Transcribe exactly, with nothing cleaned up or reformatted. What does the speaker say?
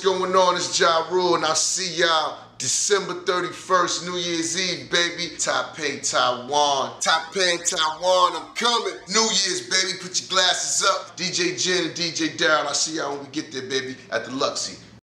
going on? It's Ja Rule, and I'll see y'all December thirty-first, New Year's Eve, baby. Taipei, Taiwan. Taipei, Taiwan, I'm coming. New Year's, baby. Put your glasses up. D J Jen and D J Daryl, I'll see y'all when we get there, baby, at the Luxy.